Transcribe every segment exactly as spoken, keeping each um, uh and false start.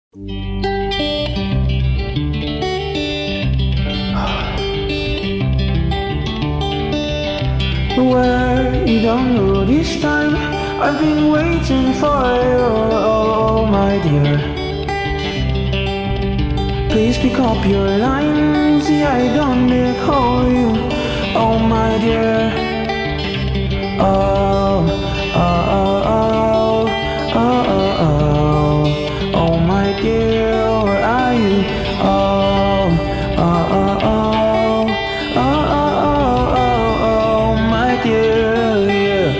Where you don't know this time, I've been waiting for you, oh, oh my dear. Please pick up your line, see I don't dare call you, oh my dear. Oh, oh, oh, oh, oh, oh, oh, oh my dear, where are you? Oh, oh, oh, oh, oh, oh, oh, oh, my dear, yeah.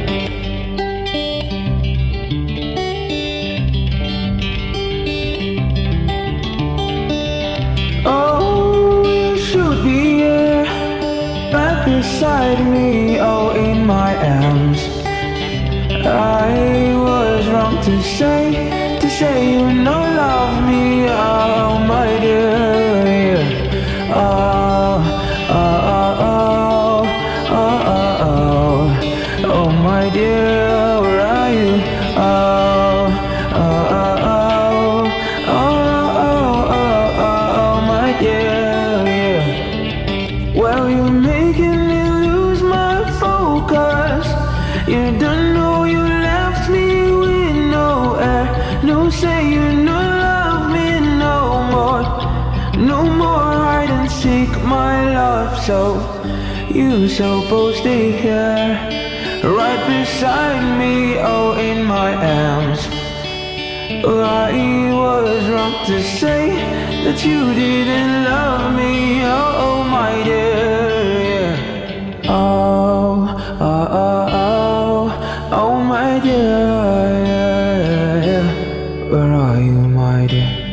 Oh, you should be here, right beside me, oh, in my arms. I was wrong to say, to say you no love me, oh my dear, yeah. Oh, oh, oh, oh, oh, oh, oh my dear, where are you? Oh, oh, oh, oh, oh, oh, oh, oh, my dear, yeah. Well, you're making me lose my focus. You don't know you left me with no air. No say you no love me no more. No more hide and seek my love. So you supposed to stay here, right beside me, oh in my arms. I was wrong to say that you didn't love me, oh, oh my dear, yeah. Oh, oh, oh, oh, oh my dear, yeah, yeah, yeah. Where are you, my dear?